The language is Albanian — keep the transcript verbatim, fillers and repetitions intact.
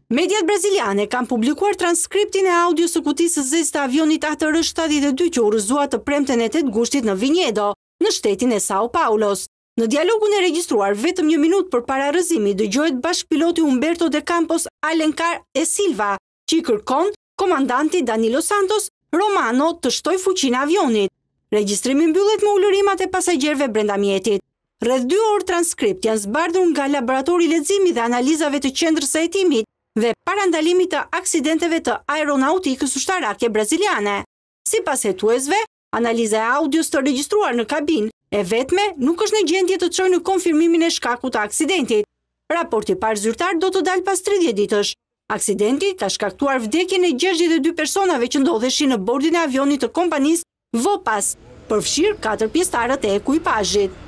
Mediat braziliane kanë publikuar transkriptin e audios së kutisë së zezë të avionit A T R shtatëdhjetë e dy që u rrëzua të premten e tetë gushtit në Vinhedo, në shtetin e Sao Paulos. Në dialogun e regjistruar vetëm një minutë përpara rrëzimit, dëgjohet bashkpiloti Humberto de Campos Alencar e Silva, që i kërkon komandanti Danilo Santos Romano të shtojë fuqinë e avionit. Regjistrimi mbyllet me ulërimat e pasagjerëve brenda mjetit. Rreth dy orë transkript janë zbardhur nga laboratori leximi dhe analizave të qendrës së hetimit dhe parandalimit të aksidenteve të aeronautikës ushtarake braziliane. Sipas hetuesve, analiza e audios të regjistruar në kabinë e vetme nuk është në gjendje të çojë në konfirmimin e shkakut të aksidentit. Raporti i parë zyrtar do të dalë pas tridhjetë ditësh. Aksidenti ka shkaktuar vdekjen e gjashtëdhjetë e dy personave që ndodheshin në bordin e avionit të kompanisë Vopas, përfshirë katër pjesëtarët e ekuipazhit.